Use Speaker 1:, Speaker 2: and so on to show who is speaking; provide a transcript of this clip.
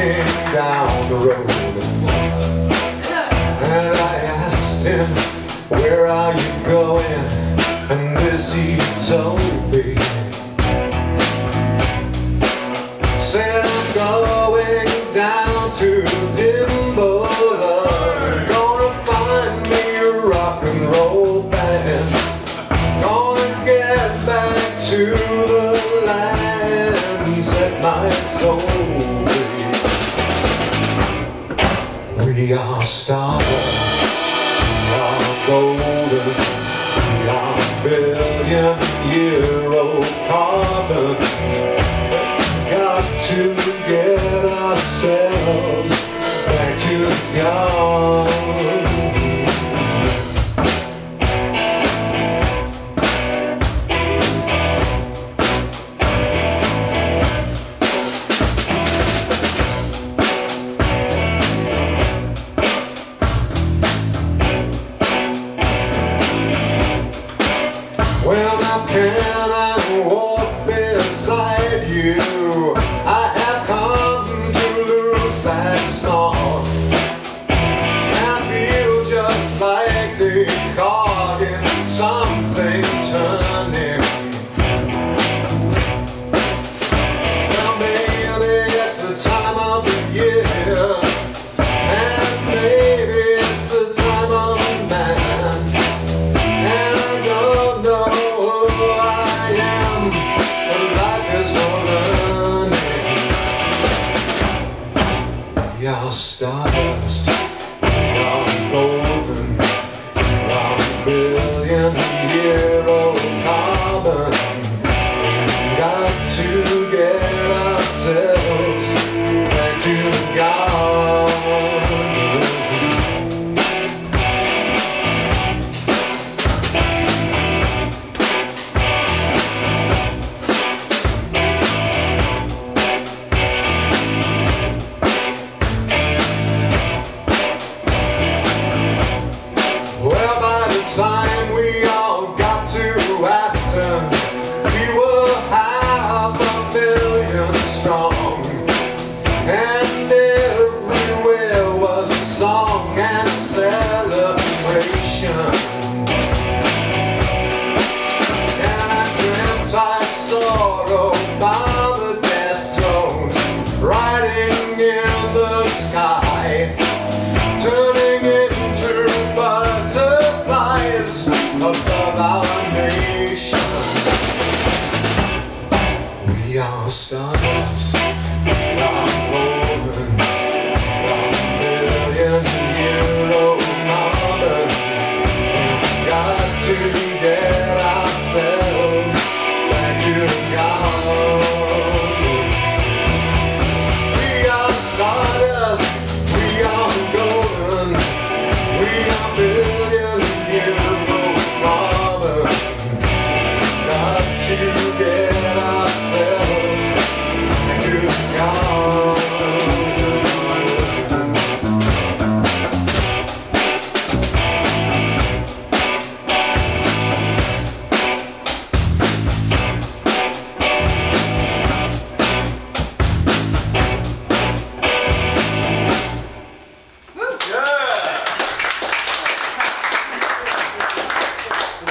Speaker 1: walking down the road, and I asked him, where are you going? And this he told me, said I'm going down to Timberland, gonna find me a rock and roll band, gonna get back to the land and set my soul free. We are stardust, we are golden, we are billion-year-old carbon. Got to get ourselves back to God. Well, now can I walk beside you? I have come to lose that song. I feel just like they caught in something turning. Well, maybe it's the time of the year, and maybe it's the time of the man, and I don't know who I am, but life is all learning. We are stardust, we are golden, we are billion-year-old carbon. We've got to get ourselves back to God. Well, by the time we all got to Afton, we were 500,000 strong, and everywhere was a song and celebration. And I dreamt I saw Obama death drones riding in the sky, turning into butterflies above our nation. We are stars.